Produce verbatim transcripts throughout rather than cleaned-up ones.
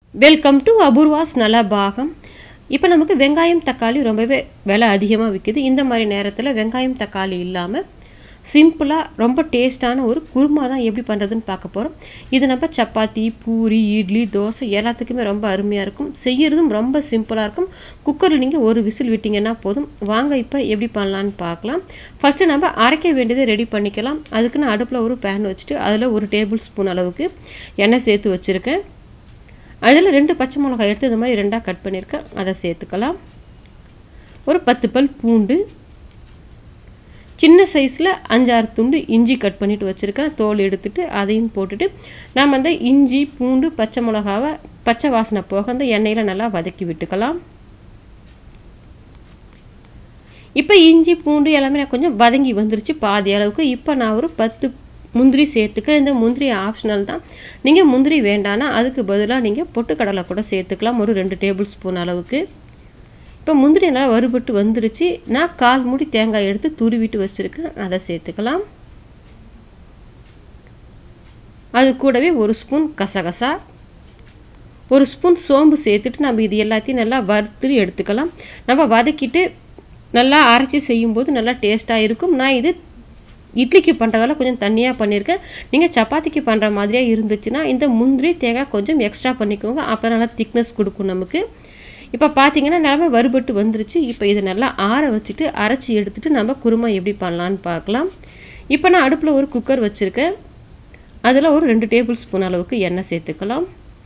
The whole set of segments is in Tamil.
Welcome to Apoorva's Nalabagam. இப்போ நமக்கு வெங்காயம் தக்காளி ரொம்பவே விலை அதிகமாக விற்கிது. இந்த மாதிரி நேரத்தில் வெங்காயம் தக்காளி இல்லாமல் சிம்பிளாக ரொம்ப டேஸ்ட்டான ஒரு குருமா தான் எப்படி பண்ணுறதுன்னு பார்க்க போகிறோம். இது நம்ம சப்பாத்தி, பூரி, இட்லி, தோசை எல்லாத்துக்குமே ரொம்ப அருமையாக இருக்கும். செய்யறதும் ரொம்ப சிம்பிளாக இருக்கும். குக்கரில் நீங்கள் ஒரு விசில் விட்டிங்கன்னா போதும். வாங்க இப்போ எப்படி பண்ணலான்னு பார்க்கலாம். ஃபஸ்ட்டு நம்ம அரைக்க வேண்டியதை ரெடி பண்ணிக்கலாம். அதுக்கு நான் அடுப்பில் ஒரு பேன் வச்சுட்டு அதில் ஒரு டேபிள் ஸ்பூன் அளவுக்கு எண்ணெய் சேர்த்து வச்சுருக்கேன். அதில் ரெண்டு பச்சை மிளகாய் எடுத்து இந்த மாதிரி ரெண்டாக கட் பண்ணியிருக்கேன், அதை சேர்த்துக்கலாம். ஒரு பத்து பல் பூண்டு, சின்ன சைஸில் அஞ்சாறு துண்டு இஞ்சி கட் பண்ணிவிட்டு வச்சுருக்கேன். தோல் எடுத்துட்டு அதையும் போட்டுட்டு நாம் அந்த இஞ்சி பூண்டு பச்சை மிளகாவை பச்சை வாசனை போக அந்த எண்ணெயில் நல்லா வதக்கி விட்டுக்கலாம். இப்போ இஞ்சி பூண்டு எல்லாமே நான் கொஞ்சம் வதங்கி வந்துருச்சு பாதி அளவுக்கு. இப்போ நான் ஒரு பத்து முந்திரி சேர்த்துக்கிறேன். இந்த முந்திரி ஆப்ஷனல் தான். நீங்கள் முந்திரி வேண்டானா அதுக்கு பதிலாக நீங்கள் பொட்டுக்கடலை கூட சேர்த்துக்கலாம், ஒரு ரெண்டு டேபிள் ஸ்பூன் அளவுக்கு. இப்போ முந்திரி நல்லா வறுபட்டு வந்துருச்சு. நான் கால் மூடி தேங்காய் எடுத்து துருவிட்டு வச்சுருக்கேன், அதை சேர்த்துக்கலாம். அது கூடவே ஒரு ஸ்பூன் கசகசா, ஒரு ஸ்பூன் சோம்பு சேர்த்துட்டு நம்ம இது எல்லாத்தையும் நல்லா வறுத்து எடுத்துக்கலாம். நம்ம வதக்கிட்டு நல்லா அரைச்சி செய்யும்போது நல்லா டேஸ்ட்டாக இருக்கும். நான் இது இட்லிக்கு பண்ணுறதால கொஞ்சம் தண்ணியாக பண்ணியிருக்கேன். நீங்கள் சப்பாத்திக்கு பண்ணுற மாதிரியாக இருந்துச்சுன்னா இந்த முந்திரி தேங்காய் கொஞ்சம் எக்ஸ்ட்ரா பண்ணிக்கோங்க, அப்போ நல்லா திக்னஸ் கொடுக்கும் நமக்கு. இப்போ பார்த்தீங்கன்னா நல்லா வறுபட்டு வந்துருச்சு. இப்போ இதை நல்லா ஆற வச்சுட்டு அரைச்சி எடுத்துகிட்டு நம்ம குருமா எப்படி பண்ணலான்னு பார்க்கலாம். இப்போ நான் அடுப்பில் ஒரு குக்கர் வச்சுருக்கேன். அதில் ஒரு ரெண்டு டேபிள் ஸ்பூன் அளவுக்கு எண்ணெய் சேர்த்துக்கலாம்.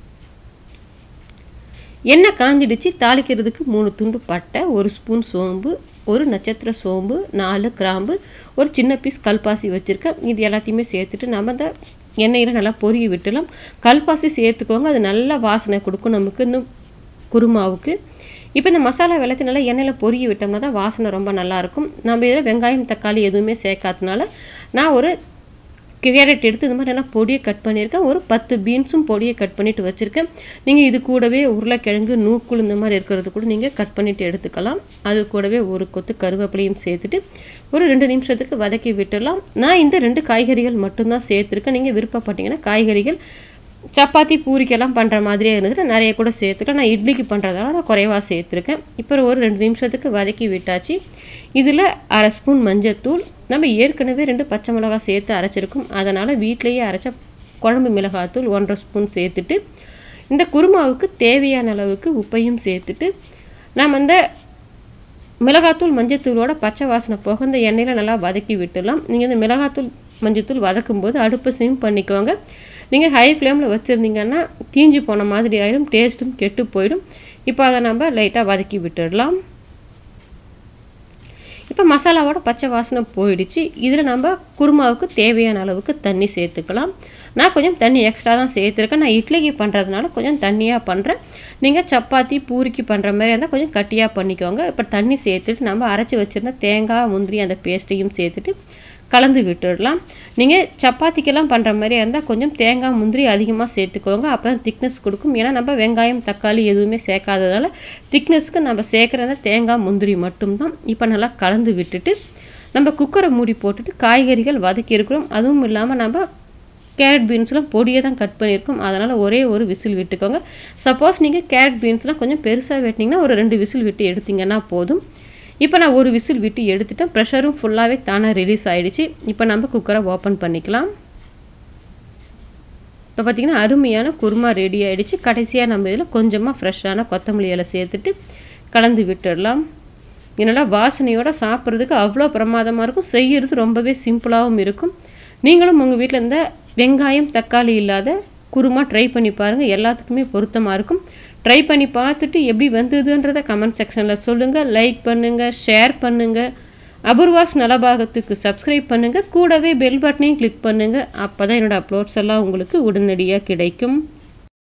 எண்ணெய் காஞ்சிடுச்சு. தாளிக்கிறதுக்கு மூணு துண்டு பட்டை, ஒரு ஸ்பூன் சோம்பு, ஒரு நட்சத்திர சோம்பு, நாலு கிராம்பு, ஒரு சின்ன பீஸ் கல்பாசி வச்சுருக்கேன். இது எல்லாத்தையுமே சேர்த்துட்டு நம்ம அந்த எண்ணெயில் நல்லா பொரிய விட்டுலாம். கல்பாசி சேர்த்துக்கோங்க, அது நல்லா வாசனை கொடுக்கும் நமக்கு இன்னும் குருமாவுக்கு. இப்போ இந்த மசாலா வெள்ளத்தை நல்லா எண்ணெயில் பொரிய விட்டோம்னா தான் வாசனை ரொம்ப நல்லாயிருக்கும். நம்ம இதில் வெங்காயம் தக்காளி எதுவுமே சேர்க்காதனால நான் ஒரு கேரட் எடுத்து இந்த மாதிரி நல்லா பொடியை கட் பண்ணியிருக்கேன். ஒரு பத்து பீன்ஸும் பொடியை கட் பண்ணிவிட்டு வச்சுருக்கேன். நீங்கள் இது கூடவே உருளைக்கிழங்கு, நூக்குள் இந்த மாதிரி இருக்கிறது கூட நீங்கள் கட் பண்ணிவிட்டு எடுத்துக்கலாம். அது கூடவே ஒரு கொத்து கருவேப்பிலையும் சேர்த்துட்டு ஒரு ரெண்டு நிமிஷத்துக்கு வதக்கி விட்டுடலாம். நான் இந்த ரெண்டு காய்கறிகள் மட்டும்தான் சேர்த்துருக்கேன். நீங்கள் விருப்பப்பட்டீங்கன்னா காய்கறிகள் சப்பாத்தி பூரிக்கெல்லாம் பண்ணுற மாதிரியே இருந்துட்டு நிறைய கூட சேர்த்துக்கலாம். நான் இட்லிக்கு பண்ணுறதால நான் குறைவாக சேர்த்துருக்கேன். இப்போ ஒரு ரெண்டு நிமிஷத்துக்கு வதக்கி விட்டாச்சு. இதில் அரை ஸ்பூன் மஞ்சத்தூள், நம்ம ஏற்கனவே ரெண்டு பச்சை மிளகாய் சேர்த்து அரைச்சிருக்கோம், அதனால் வீட்டிலேயே அரைச்ச குழம்பு மிளகாத்தூள் ஒன்றரை ஸ்பூன் சேர்த்துட்டு இந்த குருமாவுக்கு தேவையான அளவுக்கு உப்பையும் சேர்த்துட்டு நாம் அந்த மிளகாத்தூள் மஞ்சத்தூளோட பச்சை வாசனை போக இந்த எண்ணெயில் நல்லா வதக்கி விட்டுடலாம். நீங்கள் இந்த மிளகாத்தூள் மஞ்சத்தூள் வதக்கும் போது அடுப்பை சிம் பண்ணிக்கோங்க. நீங்கள் ஹை ஃப்ளேமில் வச்சுருந்தீங்கன்னா தீஞ்சு போன மாதிரி ஆகிடும், டேஸ்ட்டும் கெட்டு போயிடும். இப்போ அதை நம்ம லைட்டாக வதக்கி விட்டுடலாம். இப்போ மசாலாவோட பச்சை வாசனை போயிடுச்சு. இதில் நம்ம குருமாவுக்கு தேவையான அளவுக்கு தண்ணி சேர்த்துக்கலாம். நான் கொஞ்சம் தண்ணி எக்ஸ்ட்ரா தான் சேர்த்துருக்கேன். நான் இட்லிக்கு பண்ணுறதுனால கொஞ்சம் தண்ணியாக பண்ணுறேன். நீங்கள் சப்பாத்தி பூரிக்கு பண்ணுற மாதிரி இருந்தால் கொஞ்சம் கட்டியாக பண்ணிக்கோங்க. இப்போ தண்ணி சேர்த்துட்டு நம்ம அரைச்சி வச்சுருந்த தேங்காய் முந்திரி அந்த பேஸ்ட்டையும் சேர்த்துட்டு கலந்து விட்டுடலாம். நீங்கள் சப்பாத்திக்கெல்லாம் பண்ணுற மாதிரி இருந்தால் கொஞ்சம் தேங்காய் முந்திரி அதிகமாக சேர்த்துக்கோங்க, அப்போ தான் திக்னஸ் கொடுக்கும். ஏன்னா நம்ம வெங்காயம் தக்காளி எதுவுமே சேர்க்காததுனால திக்னஸ்க்கு நம்ம சேர்க்குறத தேங்காய் முந்திரி மட்டும்தான். இப்போ நல்லா கலந்து விட்டுட்டு நம்ம குக்கரை மூடி போட்டுட்டு காய்கறிகள் வதக்கி இருக்கிறோம். அதுவும் இல்லாமல் நம்ம கேரட் பீன்ஸ்லாம் பொடியை தான் கட் பண்ணியிருக்கோம், அதனால் ஒரே ஒரு விசில் விட்டுக்கோங்க. சப்போஸ் நீங்கள் கேரட் பீன்ஸ்லாம் கொஞ்சம் பெருசாக வெட்டினீங்கன்னா ஒரு ரெண்டு விசில் விட்டு எடுத்திங்கன்னா போதும். இப்போ நான் ஒரு விசில் விட்டு எடுத்துட்டேன். ப்ரெஷரும் ஃபுல்லாகவே தானாக ரிலீஸ் ஆகிடுச்சு. இப்போ நம்ம குக்கரை ஓப்பன் பண்ணிக்கலாம். இப்போ பார்த்திங்கன்னா அருமையான குருமா ரெடி ஆகிடுச்சு. கடைசியாக நம்ம இதில் கொஞ்சமாக ஃப்ரெஷ்ஷான கொத்தமல்லி இலை சேர்த்துட்டு கலந்து விட்டுடலாம். இதனால் வாசனையோடு சாப்பிட்றதுக்கு அவ்வளோ பிரமாதமாக இருக்கும். செய்கிறது ரொம்பவே சிம்பிளாகவும் இருக்கும். நீங்களும் உங்கள் வீட்டில் இருந்த வெங்காயம் தக்காளி இல்லாத குருமா ட்ரை பண்ணி பாருங்கள், எல்லாத்துக்குமே பொருத்தமாக இருக்கும். ட்ரை பண்ணி பார்த்துட்டு எப்படி வந்ததுன்றதை கமெண்ட் செக்ஷனில் சொல்லுங்கள். லைக் பண்ணுங்கள், ஷேர் பண்ணுங்கள், அபூர்வாஸ் நலபாகத்துக்கு சப்ஸ்கிரைப் பண்ணுங்கள், கூடவே பெல் பட்டனையும் கிளிக் பண்ணுங்கள். அப்போ தான் என்னோடய அப்லோட்ஸ் எல்லாம் உங்களுக்கு உடனடியாக கிடைக்கும்.